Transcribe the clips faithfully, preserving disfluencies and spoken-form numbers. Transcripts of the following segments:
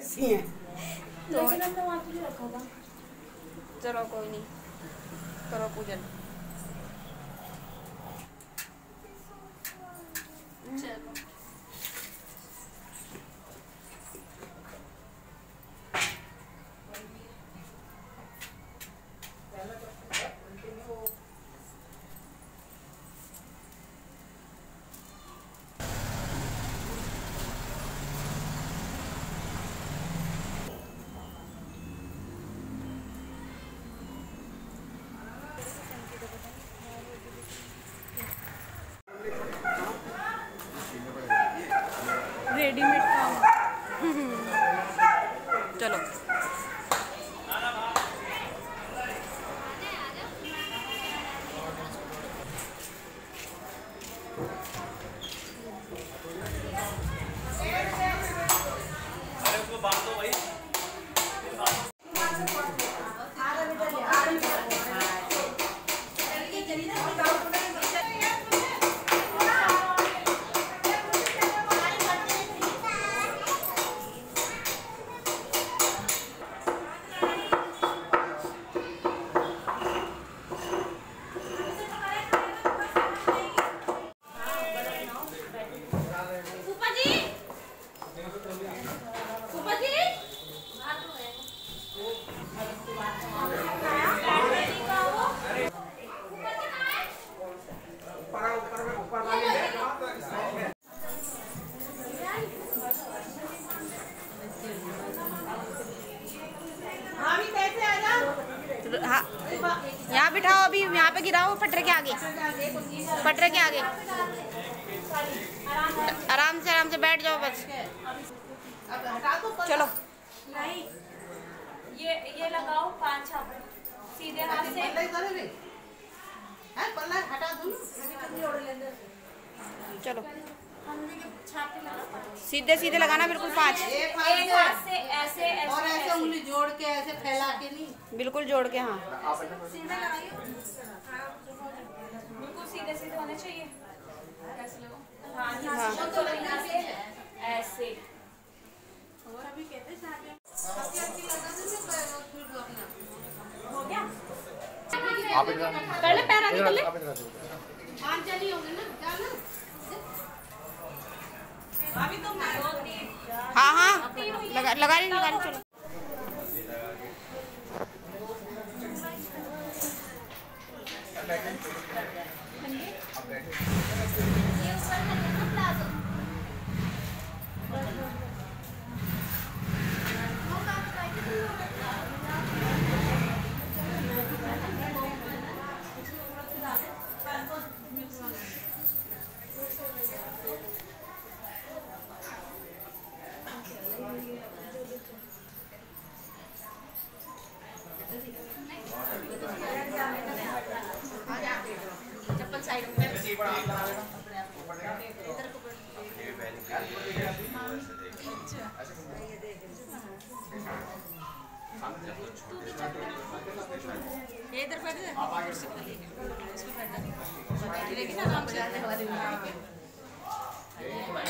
सी हैं। तो चलो कोई नहीं, करो पूजन। चलो रेडीमेड काम। चलो अरे उसको बांध दो भाई। हाँ, यहाँ बिठाओ, अभी यहाँ पे गिराओ पटरे के आगे, पटरे के आगे आराम से आराम से बैठ जाओ बस। चलो नहीं, ये ये लगाओ पांच छाप सीधे हाथ से। चलो सीधे सीधे लगाना, बिल्कुल पाँच। एक हाथ से ऐसे ऐसे और ऐसे उंगली जोड़ के ऐसे फैला के नहीं, बिल्कुल जोड़ के। हाँ सीधे लगाइए, बिल्कुल सीधे सीधे होने चाहिए। ऐसे लगाओ, हाँ यहाँ से चलो, यहाँ से ऐसे। और अभी कहते हैं हो गया। कर ले पैर आगे कर ले। पाँच जनी होंगे ना, क्या ना? अभी तो हाँ हाँ लगा लगा रही लगा रही। चलो चप्पल साइड में इधर बैठ जा, कुर्सी पे इसमें बैठ जा, बैठेगी ना आराम से।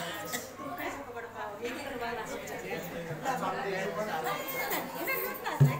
कैसे पकड़ पाओगे?